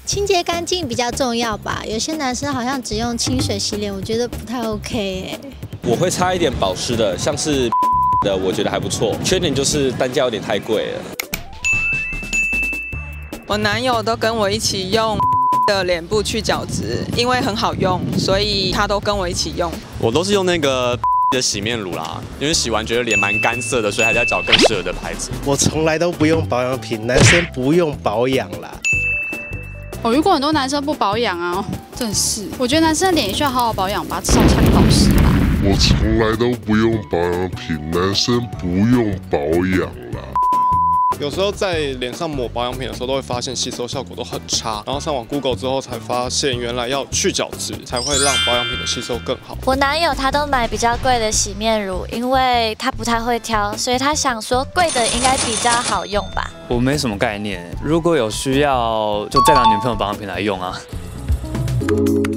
清洁干净比较重要吧。有些男生好像只用清水洗脸，我觉得不太 OK 哎。 我会擦一点保湿的，像是的，我觉得还不错。缺点就是单价有点太贵了。 我男友都跟我一起用的脸部去角质，因为很好用，所以他都跟我一起用。 我都是用那个的洗面乳啦，因为洗完觉得脸蛮干涩的，所以还在找更适合的牌子。 我从来都不用保养品，男生不用保养啦。 我遇过很多男生不保养啊，真是。我觉得男生的脸也需要好好保养吧，至少擦个保湿吧。 我从来都不用保养品，男生不用保养啦。 有时候在脸上抹保养品的时候，都会发现吸收效果都很差。然后上网 Google 之后才发现，原来要去角质才会让保养品的吸收更好。 我男友他都买比较贵的洗面乳，因为他不太会挑，所以他想说贵的应该比较好用吧。 我没什么概念，如果有需要就再拿女朋友保养品来用啊。